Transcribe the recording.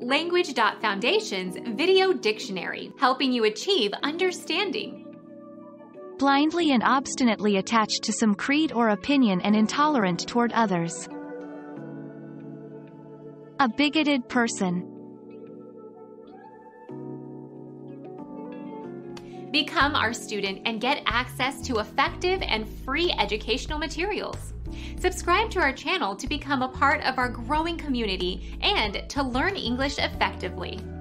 Language.Foundation's Video Dictionary, helping you achieve understanding. Blindly and obstinately attached to some creed or opinion and intolerant toward others. A bigoted person. Become our student and get access to effective and free educational materials. Subscribe to our channel to become a part of our growing community and to learn English effectively.